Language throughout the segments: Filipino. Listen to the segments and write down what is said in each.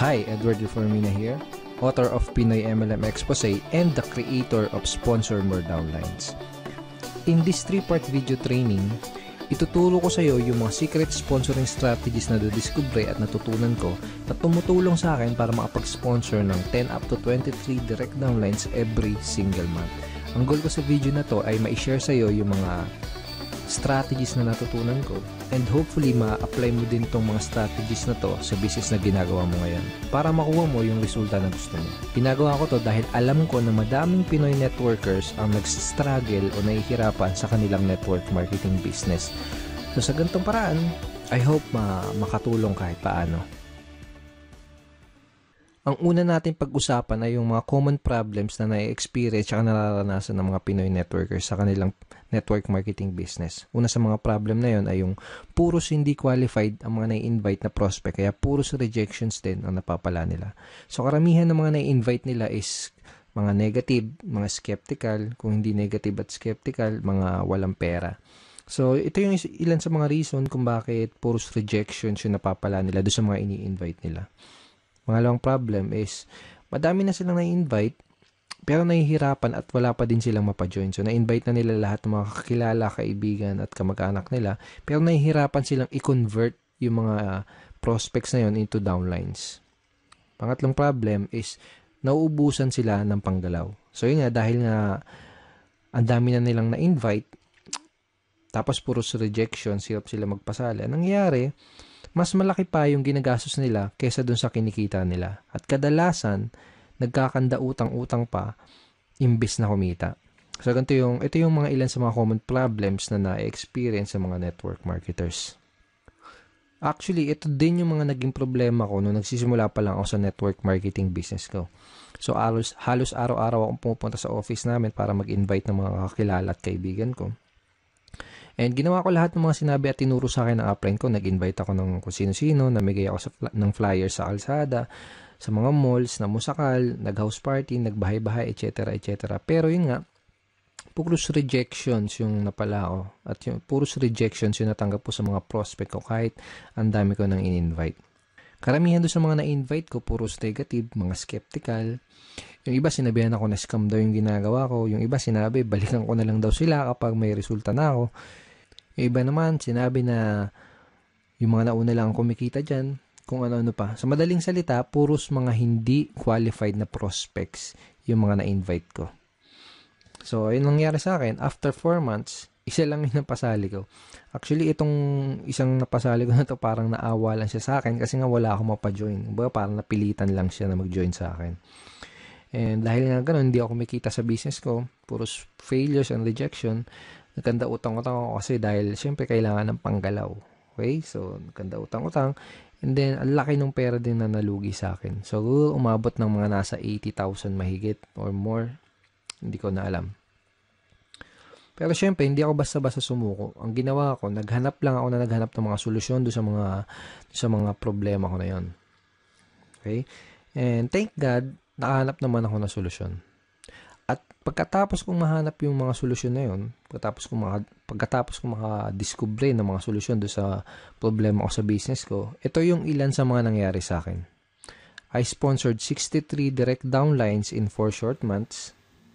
Hi, Edward Reformina here, author of Pinoy MLM Expose and the creator of Sponsor More Downlines. In this 3-part video training, ituturo ko sa iyo yung mga secret sponsoring strategies na nadiskubre at natutunan ko na tumutulong sa akin para makapag-sponsor ng 10 up to 23 direct downlines every single month. Ang goal ko sa video na to ay ma-share sa iyo yung mga strategies na natutunan ko and hopefully ma-apply mo din tong mga strategies na to sa business na ginagawa mo ngayon para makuha mo yung resulta na gusto mo. Ginagawa ko to dahil alam ko na madaming Pinoy networkers ang nag-struggle o nahihirapan sa kanilang network marketing business. So sa ganitong paraan, I hope makatulong kahit paano. Ang una natin pag-usapan ay yung mga common problems na na-experience at nararanasan ng mga Pinoy networkers sa kanilang network marketing business. Una sa mga problem na yon ay yung puros hindi qualified ang mga na-invite na prospect, kaya puros rejections din ang napapala nila. So karamihan ng mga na-invite nila is mga negative, mga skeptical, kung hindi negative at skeptical, mga walang pera. So ito yung ilan sa mga reason kung bakit puros rejections yung napapala nila doon sa mga ini-invite nila. Pangalawang problem is, madami na silang na-invite, pero nahihirapan at wala pa din silang mapajoin. So, na-invite na nila lahat ng mga kakilala, kaibigan at kamag-anak nila, pero nahihirapan silang i-convert yung mga prospects na yon into downlines. Pangatlong problem is, nauubusan sila ng panggalaw. So, yun nga, dahil nga ang dami na nilang na-invite, tapos puros rejection, hirap sila magpasali. Anong nangyayari? Mas malaki pa yung ginagastos nila kesa dun sa kinikita nila. At kadalasan, nagkakanda utang-utang pa imbis na kumita. So, ito yung mga ilan sa mga common problems na na-experience sa mga network marketers. Actually, ito din yung mga naging problema ko nung nagsisimula pa lang ako sa network marketing business ko. So, halos araw-araw akong pumupunta sa office namin para mag-invite ng mga kakilala at kaibigan ko. And ginawa ko lahat ng mga sinabi at tinuro sa akin ng upline ko. Nag-invite ako ng kung sino-sino, namigay ako ng flyers sa kalsada, sa mga malls, na musakal, nag-house party, nagbahay-bahay, etc. etc. Pero yun nga, puros rejections yung napala ko. At yung puros rejections yung natanggap ko sa mga prospect ko kahit ang dami ko nang in-invite. Karamihan doon sa mga na-invite ko, puros negative, mga skeptical. Yung iba sinabihan ako na scam daw yung ginagawa ko. Yung iba sinabi, balikan ko na lang daw sila kapag may resulta na ako. Yung iba naman, sinabi na yung mga nauna lang kumikita dyan, kung ano-ano pa. Sa madaling salita, puros mga hindi qualified na prospects yung mga na-invite ko. So, ayun nangyari sa akin. After 4 months, isa lang yung napasali ko. Actually, itong isang napasali ko na to parang naawa lang siya sa akin kasi nga wala akong mapajoin. Parang napilitan lang siya na mag-join sa akin. And dahil nga ganun, hindi ako kumikita sa business ko, puros failures and rejection, nagkanda utang-utang ako kasi dahil syempre kailangan ng panggalaw. Okay? So, nagkanda utang-utang. And then, ang laki ng pera din na nalugi sa akin. So, umabot ng mga nasa 80,000 mahigit or more. Hindi ko na alam. Pero syempre, hindi ako basta-basta sumuko. Ang ginawa ko, naghanap ng mga solusyon doon sa mga problema ko na yon. Okay? And thank God, nakahanap naman ako ng solusyon. At pagkatapos kong mahanap yung mga solusyon na yun, pagkatapos kong makadiskubre ng mga solusyon doon sa problema ko sa business ko, ito yung ilan sa mga nangyari sa akin. I sponsored 63 direct downlines in 4 short months.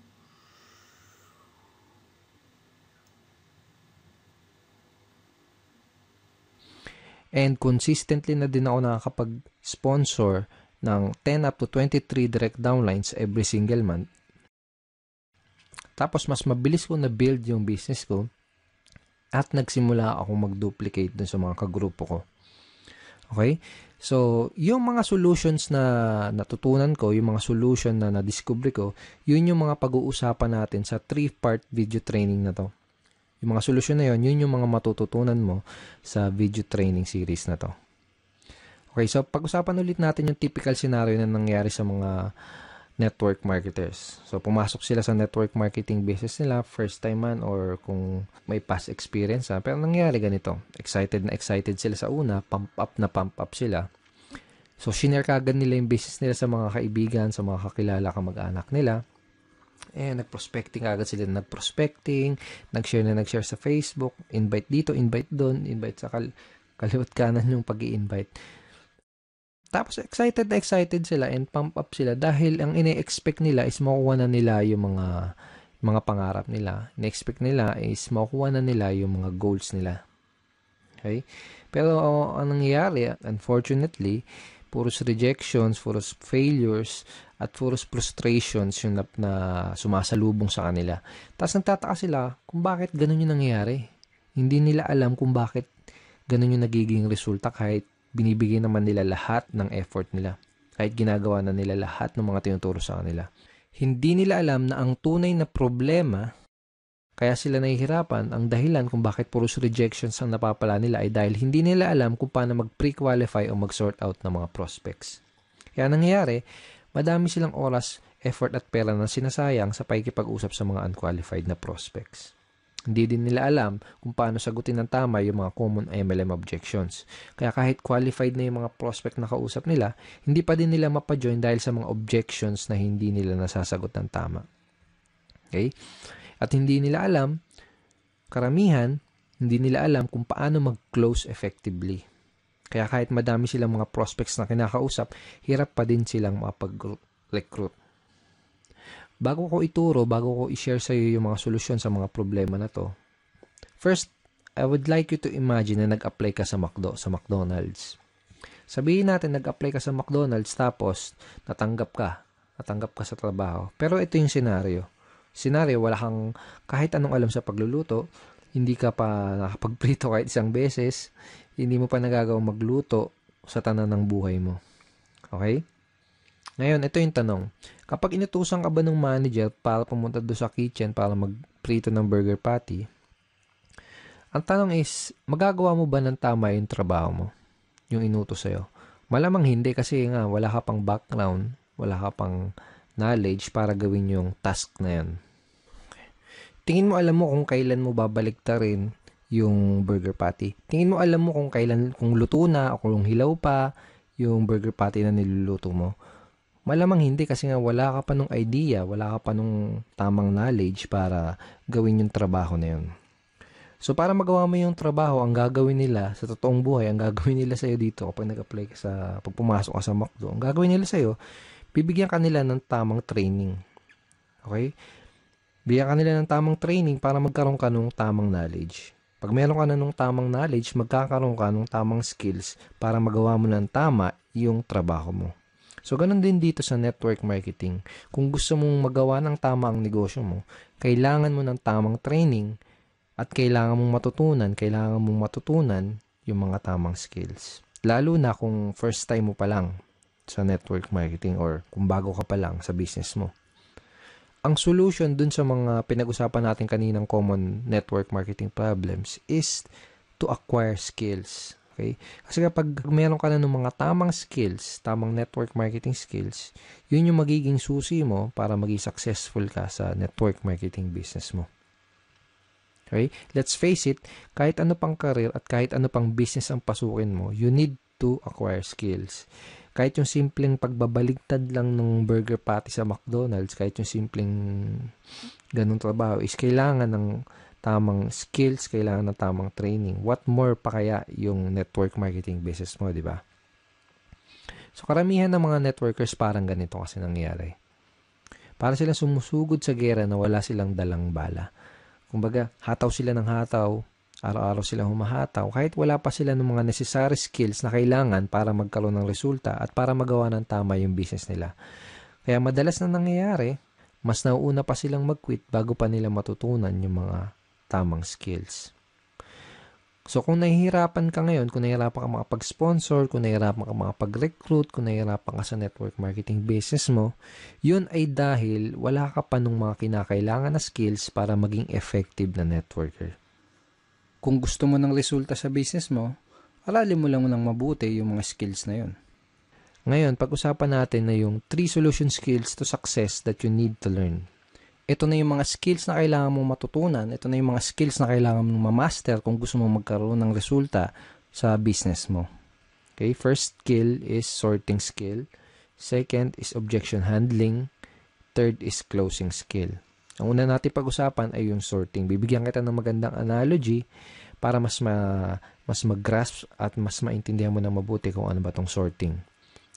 And consistently na din ako nakakapag-sponsor ng 10 up to 23 direct downlines every single month. Tapos mas mabilis ko na-build yung business ko at nagsimula akong mag-duplicate dun sa mga kagrupo ko. Okay? So, yung mga solutions na natutunan ko, yung mga solution na na-discover ko, yun yung mga pag-uusapan natin sa 3-part video training na to. Yung mga solusyon na yun yung mga matututunan mo sa video training series na to. Okay, so pag-usapan ulit natin yung typical scenario na nangyari sa mga network marketers. So, pumasok sila sa network marketing business nila, first time man or kung may past experience. Pero nangyari ganito, excited sila sa una, pump up sila. So, shinare kagad nila yung business nila sa mga kaibigan, sa mga kakilala, kamag-anak nila. Nag-prospecting agad sila. Nag-share sa Facebook, invite dito, invite doon, invite sa kaliwat kanan yung pag-i-invite. Tapos excited na excited sila and pump up sila dahil ang ine-expect nila is makuha na nila yung mga pangarap nila. Ine-expect nila is makuha na nila yung mga goals nila. Okay? Pero ang nangyayari, unfortunately, puros rejections, puros failures, at puros frustrations yung na sumasalubong sa kanila. Tapos nagtataka sila kung bakit ganun yung nangyayari. Hindi nila alam kung bakit ganun yung nagiging resulta kahit binibigay naman nila lahat ng effort nila. Kahit ginagawa na nila lahat ng mga tinuturo sa kanila. Hindi nila alam na ang tunay na problema kaya sila nahihirapan, ang dahilan kung bakit puros rejections ang napapala nila ay dahil hindi nila alam kung paano mag-pre-qualify o mag-sort out ng mga prospects. Kaya nangyayari, madami silang oras, effort at pera na sinasayang sa pakikipag-usap sa mga unqualified na prospects. Hindi din nila alam kung paano sagutin ng tama yung mga common MLM objections. Kaya kahit qualified na yung mga prospect na kausap nila, hindi pa din nila mapajoin dahil sa mga objections na hindi nila nasasagot ng tama. Okay? At hindi nila alam, karamihan, hindi nila alam kung paano mag-close effectively. Kaya kahit madami silang mga prospects na kinakausap, hirap pa din silang makapag-recruit. Bago ko ituro, bago ko i-share sa iyo yung mga solusyon sa mga problema na to, first, I would like you to imagine na nag-apply ka sa McDonald's. Sabihin natin, nag-apply ka sa McDonald's tapos natanggap ka sa trabaho. Pero ito yung scenario, wala kang kahit anong alam sa pagluluto, hindi ka pa nakapagprito kahit isang beses, hindi mo pa nagagawang magluto sa tanan ng buhay mo. Okay? Ngayon, ito yung tanong. Kapag inutusan ka ba ng manager para pumunta doon sa kitchen para magprito ng burger patty, ang tanong is, magagawa mo ba ng tama yung trabaho mo? Yung inutos sa'yo? Malamang hindi kasi nga wala ka pang background, wala ka pang knowledge para gawin yung task na yan. Tingin mo alam mo kung kailan mo babaliktarin yung burger patty. Tingin mo alam mo kung luto na o kung hilaw pa yung burger patty na niluluto mo. Malamang hindi kasi nga wala ka pa nung idea, wala ka pa nung tamang knowledge para gawin yung trabaho na yun. So para magawa mo yung trabaho, ang gagawin nila sa totoong buhay, ang gagawin nila sa'yo dito kapag nag-apply ka pag pumasok ka sa McDo, ang gagawin nila sa'yo, bibigyan ka nila ng tamang training. Okay? Bigyan ka nila ng tamang training para magkaroon ka ng tamang knowledge. Pag meron ka na ng tamang knowledge, magkakaroon ka ng tamang skills para magawa mo ng tama yung trabaho mo. So, ganun din dito sa network marketing. Kung gusto mong magawa ng tama ang negosyo mo, kailangan mo ng tamang training at kailangan mong matutunan yung mga tamang skills. Lalo na kung first time mo pa lang sa network marketing or kung bago ka pa lang sa business mo. Ang solution dun sa mga pinag-usapan natin kaninang common network marketing problems is to acquire skills. Okay? Kasi kapag meron ka na ng mga tamang skills, tamang network marketing skills, yun yung magiging susi mo para maging successful ka sa network marketing business mo. Okay? Let's face it, kahit ano pang career at kahit ano pang business ang pasukin mo, you need to acquire skills. Kahit yung simpleng pagbabaligtad lang ng burger patty sa McDonald's, kahit yung simpleng ganung trabaho, is kailangan ng tamang skills, kailangan ng tamang training. What more pa kaya yung network marketing business mo, di ba? So, karamihan ng mga networkers parang ganito kasi nangyayari. Para sila sumusugod sa gera na wala silang dalang bala. Kumbaga, hataw sila ng hataw, araw-araw silang humahataw, kahit wala pa sila ng mga necessary skills na kailangan para magkaroon ng resulta at para magawa ng tama yung business nila. Kaya madalas na nangyayari, mas nauuna pa silang mag-quit bago pa nila matutunan yung mga tamang skills. So kung nahihirapan ka ngayon, kung nahihirapan ka makapag-sponsor, kung nahihirapan ka makapag-recruit, kung nahihirapan ka sa network marketing business mo, yun ay dahil wala ka pa nung mga kinakailangan na skills para maging effective na networker. Kung gusto mo ng resulta sa business mo, aralin mo lang ng mabuti yung mga skills na yun. Ngayon, pag-usapan natin na yung 3 solution skills to success that you need to learn. Ito na yung mga skills na kailangan mong matutunan. Ito na yung mga skills na kailangan mong ma-master kung gusto mong magkaroon ng resulta sa business mo. Okay, first skill is sorting skill. Second is objection handling. Third is closing skill. Ang una natin pag-usapan ay yung sorting. Bibigyan kita ng magandang analogy para mas mag-grasp at mas maintindihan mo na mabuti kung ano ba tong sorting.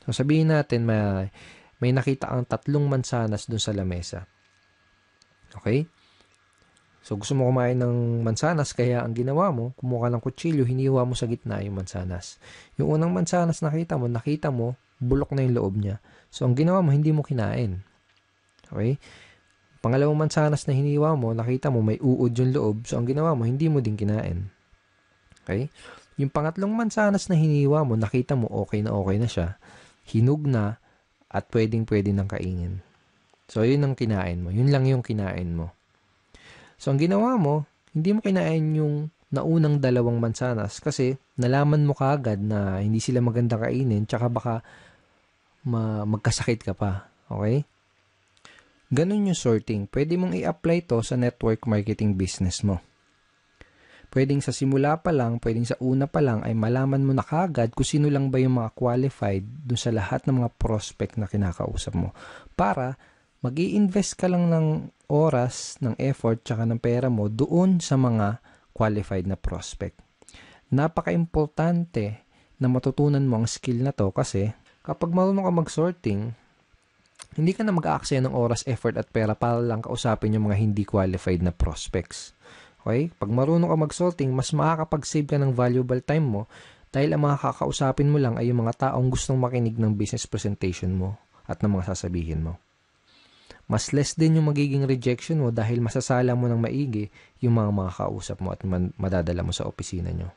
So, sabihin natin may nakita kang 3 mansanas dun sa lamesa. Okay? So, gusto mo kumain ng mansanas, kaya ang ginawa mo, kumuha ka ng kutsilyo, hiniwa mo sa gitna yung mansanas. Yung unang mansanas nakita mo, bulok na yung loob niya. So, ang ginawa mo, hindi mo kinain. Okay? Pangalawang mansanas na hiniwa mo, nakita mo, may uod yung loob. So, ang ginawa mo, hindi mo din kinain. Okay? Yung pangatlong mansanas na hiniwa mo, nakita mo, okay na siya. Hinug na, at pwedeng-pwede nang kainin. So, yun ang kinain mo. Yun lang yung kinain mo. So, ang ginawa mo, hindi mo kinain yung naunang 2 mansanas kasi nalaman mo kaagad na hindi sila maganda kainin tsaka baka magkasakit ka pa. Okay? Ganun yung sorting. Pwede mong i-apply to sa network marketing business mo. Pwedeng sa simula pa lang, pwedeng sa una pa lang ay malaman mo na kaagad kung sino lang ba yung mga qualified dun sa lahat ng mga prospect na kinakausap mo. Para mag-i-invest ka lang ng oras, ng effort, tsaka ng pera mo doon sa mga qualified na prospect. Napaka-importante na matutunan mo ang skill na to kasi kapag marunong ka mag-sorting, hindi ka na mag-aaksaya ng oras, effort at pera para lang kausapin yung mga hindi qualified na prospects. Okay? Pag marunong ka mag-sorting, mas makakapag-save ka ng valuable time mo dahil ang mga kakausapin mo lang ay yung mga taong gustong makinig ng business presentation mo at ng mga sasabihin mo. Mas less din yung magiging rejection mo dahil masasala mo ng maigi yung mga makakausap mo at madadala mo sa opisina nyo.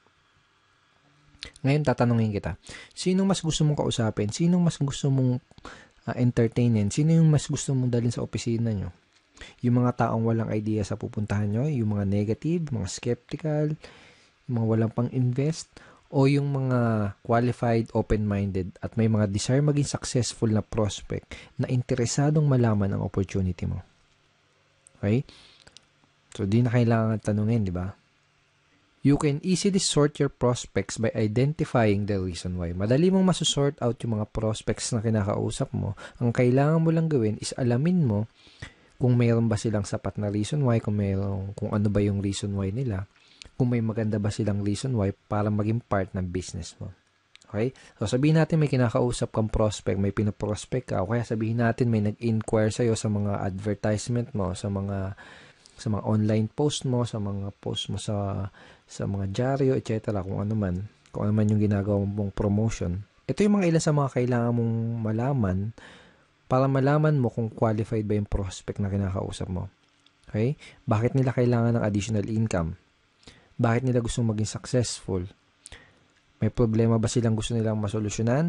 Ngayon, tatanungin kita, sinong mas gusto mong kausapin? Sinong mas gusto mong entertainin? Sino yung mas gusto mong dalhin sa opisina nyo? Yung mga taong walang idea sa pupuntahan nyo, yung mga negative, mga skeptical, yung mga walang pang-invest, o yung mga qualified, open-minded, at may mga desire maging successful na prospect na interesadong malaman ang opportunity mo. Okay? So, di na kailangan tanungin, di ba? You can easily sort your prospects by identifying the reason why. Madali mong masusort out yung mga prospects na kinakausap mo. Ang kailangan mo lang gawin is alamin mo kung mayroon ba silang sapat na reason why, kung ano ba yung reason why nila, kung may maganda ba silang reason why para maging part ng business mo. Okay? So, sabihin natin may kinakausap kang prospect, may pinoprospect ka, o kaya sabihin natin may nag-inquire sa'yo sa mga advertisement mo, sa mga online post mo, sa mga post mo sa mga dyaryo, etc. Kung ano man yung ginagawa mong promotion. Ito yung mga ilan sa mga kailangan mong malaman para malaman mo kung qualified ba yung prospect na kinakausap mo. Okay? Bakit nila kailangan ng additional income? Bakit nila gustong maging successful? May problema ba silang gusto nilang masolusyonan?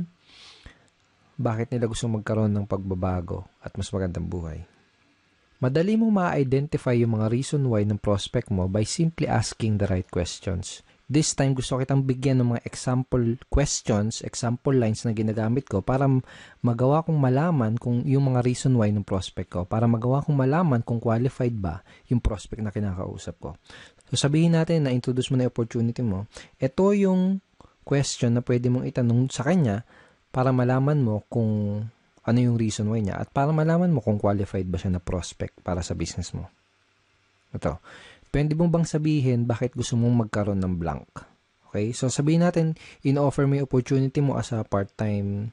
Bakit nila gustong magkaroon ng pagbabago at mas magandang buhay? Madali mong ma-identify yung mga reason why ng prospect mo by simply asking the right questions. This time, gusto kitang bigyan ng mga example questions, example lines na ginagamit ko para magawa kong malaman kung yung mga reason why ng prospect ko, para magawa kong malaman kung qualified ba yung prospect na kinakausap ko. So, sabihin natin na introduce mo na yung opportunity mo. Ito yung question na pwede mong itanong sa kanya para malaman mo kung ano yung reason why niya at para malaman mo kung qualified ba siya na prospect para sa business mo. Ito. Pwede mo bang sabihin bakit gusto mong magkaroon ng blank? Okay? So, sabihin natin, in-offer mo yung opportunity mo as a part-time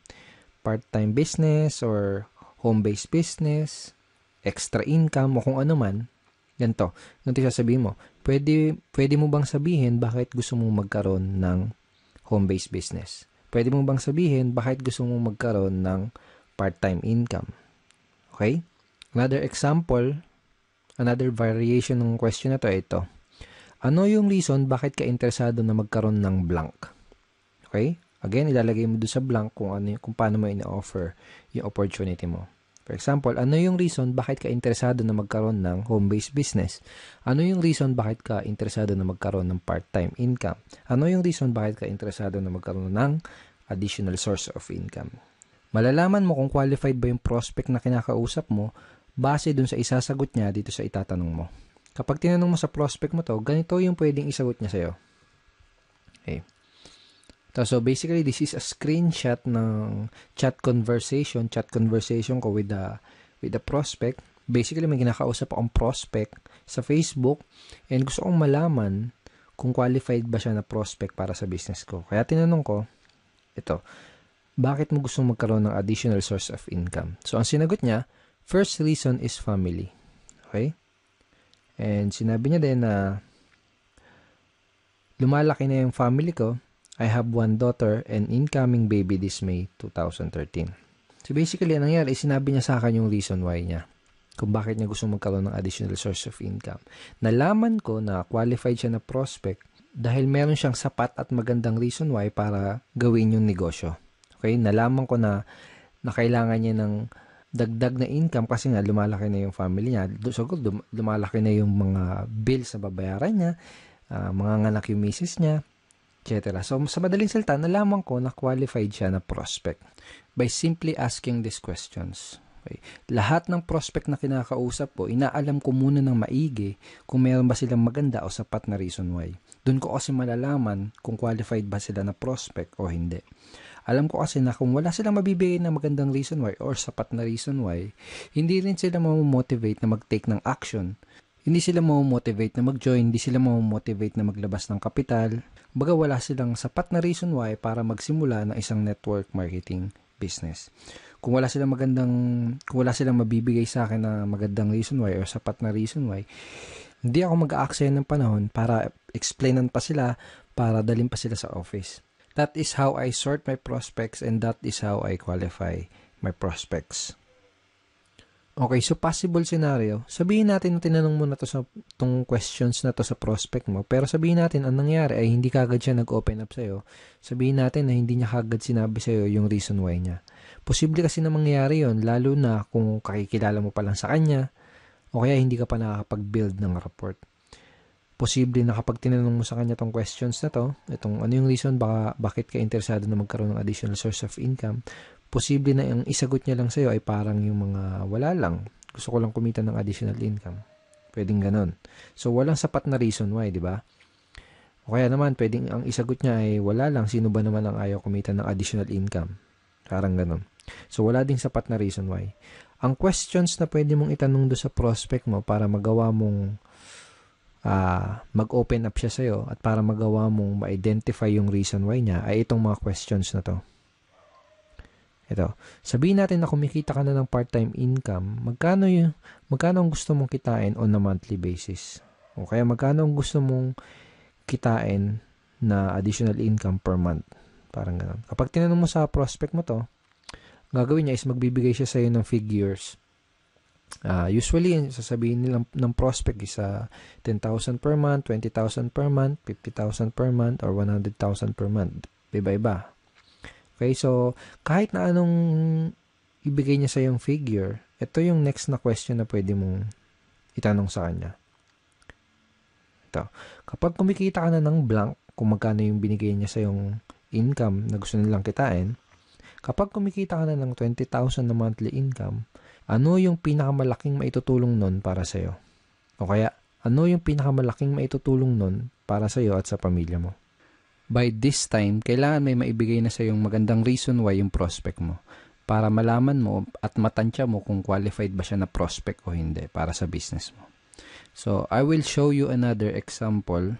business or home-based business, extra income, o kung ano man. Ganito sasabihin mo. Pwede mo bang sabihin bakit gusto mong magkaroon ng home-based business? Pwede mo bang sabihin bakit gusto mong magkaroon ng part-time income? Okay? Another example, another variation ng question na to, ito. Ano yung reason bakit ka interesado na magkaroon ng blank? Okay? Again, ilalagay mo doon sa blank kung paano mo ina-offer yung opportunity mo. For example, ano yung reason bakit ka interesado na magkaroon ng home-based business? Ano yung reason bakit ka interesado na magkaroon ng part-time income? Ano yung reason bakit ka interesado na magkaroon ng additional source of income? Malalaman mo kung qualified ba yung prospect na kinakausap mo base dun sa isasagot niya dito sa itatanong mo. Kapag tinanong mo sa prospect mo to, ganito yung pwedeng isagot niya sa'yo. Okay. So basically, this is a screenshot ng chat conversation ko with the prospect. Basically, may kinakausap akong prospect sa Facebook and gusto kong malaman kung qualified ba siya na prospect para sa business ko. Kaya tinanong ko, ito, bakit mo gustong magkaroon ng additional source of income? So, ang sinagot niya, first reason is family. Okay? And sinabi niya din na lumalaki na yung family ko. I have one daughter and incoming baby this May 2013. So basically, anong nangyari, sinabi niya sa akin yung reason why niya. Kung bakit niya gusto magkaroon ng additional source of income. Nalaman ko na qualified siya na prospect dahil meron siyang sapat at magandang reason why para gawin yung negosyo. Okay? Nalaman ko na kailangan niya ng dagdag na income kasi nga lumalaki na yung family niya. So, lumalaki na yung mga bills na babayaran niya, mga nganak yung misis niya, etc. So, sa madaling salita, nalaman ko na qualified siya na prospect by simply asking these questions. Okay. Lahat ng prospect na kinakausap ko, inaalam ko muna ng maigi kung meron ba silang maganda o sapat na reason why. Doon ko kasi malalaman kung qualified ba sila na prospect o hindi. Alam ko kasi na kung wala silang mabibigay na magandang reason why or sapat na reason why, hindi rin sila mamomotivate na mag-take ng action. Hindi sila mamomotivate na mag-join, hindi sila mamomotivate na maglabas ng kapital. Baga wala silang sapat na reason why para magsimula ng isang network marketing business. Kung wala silang mabibigay sa akin na magandang reason why or sapat na reason why, hindi ako mag-aaksaya ng panahon para explainan pa sila, para dalhin pa sila sa office. That is how I sort my prospects and that is how I qualify my prospects. Okay, so possible scenario. Sabihin natin na tinanong mo na to sa tong questions na to sa prospect mo, pero sabihin natin ang nangyari ay hindi kagad siya nag-open up sa'yo. Sabihin natin na hindi niya kagad sinabi sa'yo yung reason why niya. Posible kasi na mangyari yon, lalo na kung kakikilala mo pa lang sa kanya o kaya hindi ka pa nakakapag-build ng rapport. Posible na kapag tinanong mo sa kanya tong questions na to, itong ano yung reason bakit ka interesado na magkaroon ng additional source of income, posible na yung isagot niya lang sa'yo ay parang yung mga wala lang. Gusto ko lang kumita ng additional income. Pwedeng ganon. So, walang sapat na reason why, di ba? O kaya naman, pwedeng ang isagot niya ay wala lang. Sino ba naman ang ayaw kumita ng additional income? Parang ganon. So, wala ding sapat na reason why. Ang questions na pwede mong itanong do sa prospect mo para magawa mong mag-open up siya sa'yo at para magawa mong ma-identify yung reason why niya ay itong mga questions na to. Ito, sabihin natin na kumikita ka na ng part-time income, magkano ang gusto mong kitain on a monthly basis? O kaya magkano ang gusto mong kitain na additional income per month? Parang gano'n. Kapag tinanong mo sa prospect mo to, gagawin niya is magbibigay siya sa'yo ng figures. Usually, sasabihin nila ng prospect is 10,000 per month, 20,000 per month, 50,000 per month, or 100,000 per month. Iba-iba. Okay, so kahit na anong ibigay niya sa yung figure, ito yung next na question na pwede mong itanong sa kanya. Ito, kapag kumikita ka na ng blank, kung magkano yung binigay niya sa yung income na gusto nilang kitain, kapag kumikita ka na ng 20,000 na monthly income, ano yung pinakamalaking maitutulong nun para sa'yo? O kaya, ano yung pinakamalaking maitutulong nun para sa'yo at sa pamilya mo? By this time, kailangan may maibigay na sa yung magandang reason why yung prospect mo para malaman mo at matansya mo kung qualified ba siya na prospect o hindi para sa business mo. So, I will show you another example.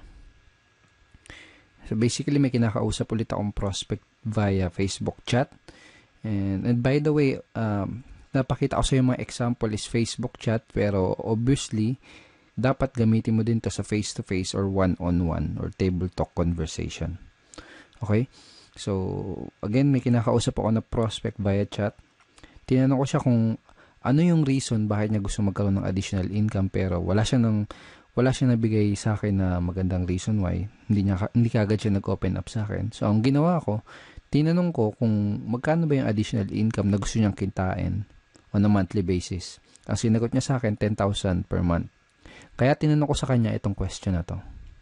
So, basically, may kinakausap ulit akong prospect via Facebook chat. And by the way, napakita ko sa yung mga example is Facebook chat, pero obviously, dapat gamitin mo din to sa face-to-face or one-on-one or table talk conversation. Okay? So, again, may kinakausap ako na prospect via chat. Tinanong ko siya kung ano yung reason bakit niya gusto magkaroon ng additional income pero wala siya nabigay sa akin na magandang reason why. Hindi kagad siya nag-open up sa akin. So, ang ginawa ko, tinanong ko kung magkano ba yung additional income na gusto niyang kitain on a monthly basis. Ang sinagot niya sa akin, 10,000 per month. Kaya tinanong ko sa kanya itong question na to.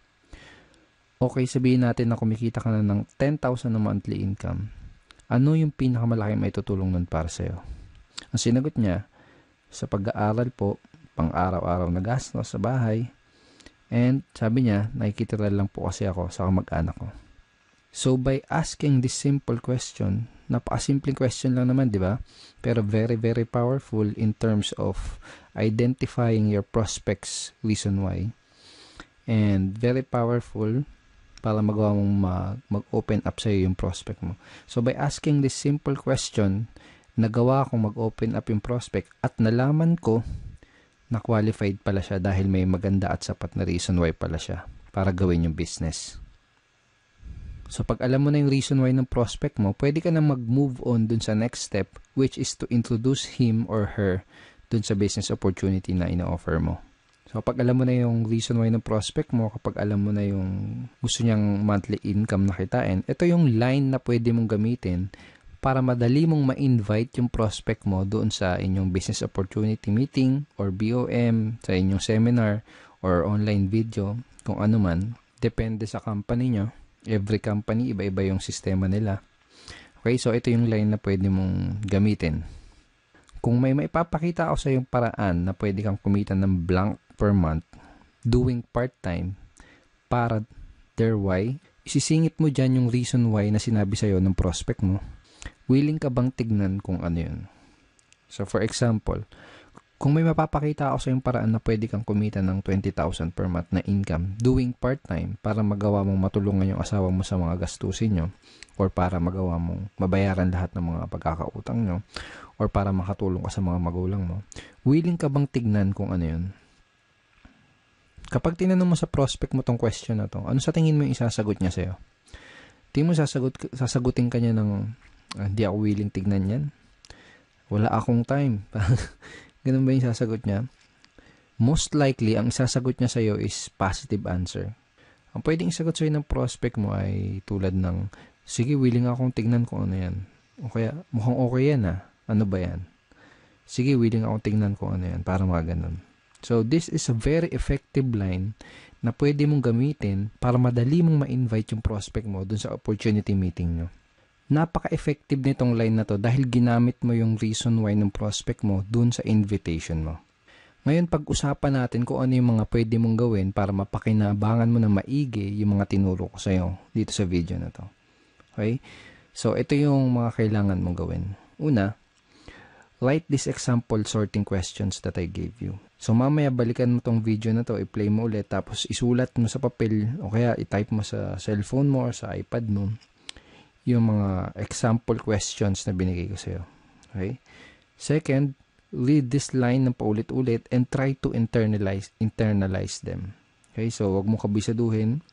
Okay, sabihin natin na kumikita ka na ng 10,000 na monthly income. Ano yung pinakamalaking maitutulong nun para sa'yo? Ang sinagot niya, sa pag-aaral po, pang-araw-araw na gastos sa bahay. And sabi niya, nakikitira lang po kasi ako sa kamag-anak ko. So by asking this simple question, napakasimpleng question lang naman, di ba? Pero very, very powerful in terms of identifying your prospects reason why. And very powerful para magawa mong mag-open up sa'yo yung prospect mo. So, by asking this simple question, nagawa kong mag-open up yung prospect at nalaman ko na qualified pala siya dahil may maganda at sapat na reason why pala siya para gawin yung business. So, pag alam mo na yung reason why ng prospect mo, pwede ka na mag-move on dun sa next step, which is to introduce him or her dun sa business opportunity na ina-offer mo. So, kapag alam mo na yung reason why ng prospect mo, kapag alam mo na yung gusto niyang monthly income na kitain, ito yung line na pwede mong gamitin para madali mong ma-invite yung prospect mo doon sa inyong business opportunity meeting or BOM, sa inyong seminar or online video, kung ano man. Depende sa company nyo. Every company, iba-iba yung sistema nila. Okay, so ito yung line na pwede mong gamitin. Kung may maipapakita ako sa yung paraan na pwede kang kumita ng blank per month doing part-time para their why, isisingit mo dyan yung reason why na sinabi sa'yo ng prospect mo. Willing ka bang tignan kung ano yun? So, for example, kung may mapapakita ako sa yung paraan na pwede kang kumita ng 20,000 per month na income doing part-time para magawa mong matulungan yung asawa mo sa mga gastusin nyo or para magawa mong mabayaran lahat ng mga pagkakautang nyo or para makatulong ka sa mga magulang mo, willing ka bang tignan kung ano yun? Kapag tinanong mo sa prospect mo tong question na to, ano sa tingin mo yung isasagot niya sa'yo? Tingin mo sasagutin ka niya ng hindi ako willing tignan yan? Wala akong time. Ganun ba yung sasagot niya? Most likely, ang sasagot niya sa'yo is positive answer. Ang pwedeng isagot sa'yo ng prospect mo ay tulad ng, sige, willing akong tignan kung ano yan. O kaya, mukhang okay yan ah. Ano ba yan? Sige, willing akong tignan kung ano yan. Para mga ganun. So, this is a very effective line na pwede mong gamitin para madali mong ma-invite yung prospect mo dun sa opportunity meeting nyo. Napaka-effective nitong line na to dahil ginamit mo yung reason why ng prospect mo dun sa invitation mo. Ngayon, pag-usapan natin kung ano yung mga pwede mong gawin para mapakinabangan mo na maigi yung mga tinuro ko sa'yo dito sa video na to. Okay? So, ito yung mga kailangan mong gawin. Una, write this example sorting questions that I gave you. So, mamaya balikan mo tong video na to, i-play mo ulit, tapos isulat mo sa papel o kaya i-type mo sa cellphone mo or sa iPad mo yung mga example questions na binigay ko sa'yo. Okay? Second, read this line ng paulit-ulit and try to internalize them. Okay? So, wag mo kabisaduhin.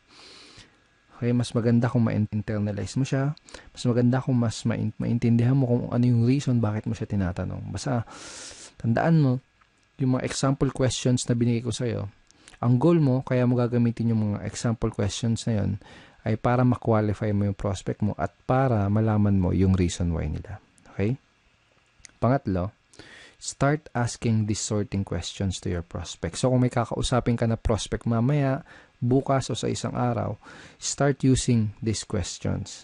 Okay? Mas maganda kung ma-internalize mo siya. Mas maganda kung mas maintindihan mo kung ano yung reason bakit mo siya tinatanong. Basta, tandaan mo, yung mga example questions na binigay ko sa'yo, ang goal mo, kaya mo gagamitin yung mga example questions na yun, ay para ma-qualify mo yung prospect mo at para malaman mo yung reason why nila. Okay? Pangatlo, start asking these sorting questions to your prospect. So, kung may kakausapin ka na prospect mamaya, bukas o sa isang araw, start using these questions.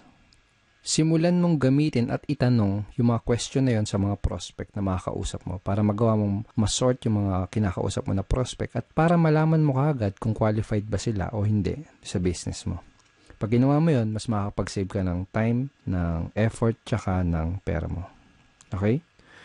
Simulan mong gamitin at itanong yung mga question na yun sa mga prospect na makakausap mo para magawa mong masort yung mga kinakausap mo na prospect at para malaman mo kaagad kung qualified ba sila o hindi sa business mo. Pag ginawa mo yun, mas makakapag-save ka ng time, ng effort, tsaka ng pera mo. Okay?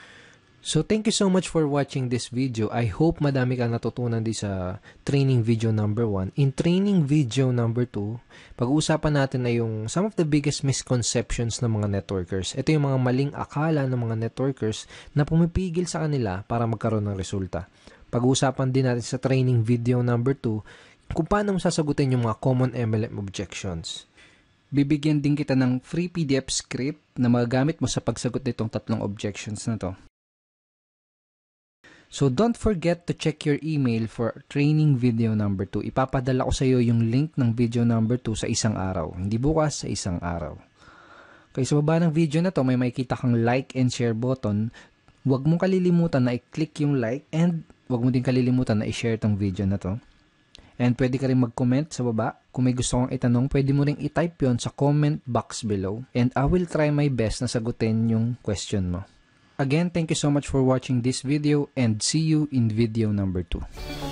So, thank you so much for watching this video. I hope madami kang natutunan din sa training video number 1. In training video number 2, pag-uusapan natin na yung some of the biggest misconceptions ng mga networkers. Ito yung mga maling akala ng mga networkers na pumipigil sa kanila para magkaroon ng resulta. Pag-uusapan din natin sa training video number 2, kung paano mo sasagutin yung mga common MLM objections. Bibigyan din kita ng free PDF script na magagamit mo sa pagsagot nitong 3 objections na to. So, don't forget to check your email for training video number 2. Ipapadala ko sa iyo yung link ng video number 2 sa isang araw. Hindi bukas, sa isang araw. Okay, sa baba ng video na to, may makikita kang like and share button. Huwag mong kalilimutan na i-click yung like and huwag mo din kalilimutan na i-share tong video na to. And pwede ka rin mag-comment sa baba. Kung may gusto kong itanong, pwede mo rin i-type yon sa comment box below. And I will try my best na sagutin yung question mo. Again, thank you so much for watching this video and see you in video number 2.